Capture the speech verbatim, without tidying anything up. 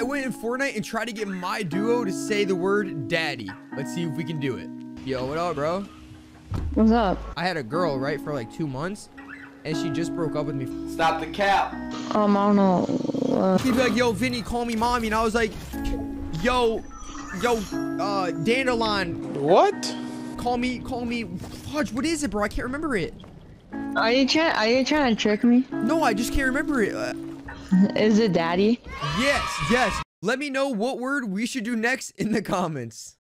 went in Fortnite and tried to get my duo to say the word daddy. Let's see if we can do it. Yo, what up, bro? What's up? I had a girl, right, for like two months, and she just broke up with me. Stop the cap. Um, I don't know. Uh, She'd be like, yo, Vinny, call me mommy. And I was like, yo, yo, uh, Dandelion. What? Call me, call me. Fudge, what is it, bro? I can't remember it. are you trying? Are you trying to trick me? No, I just can't remember it. Uh, Is it daddy? yes, yes. Let me know what word we should do next in the comments.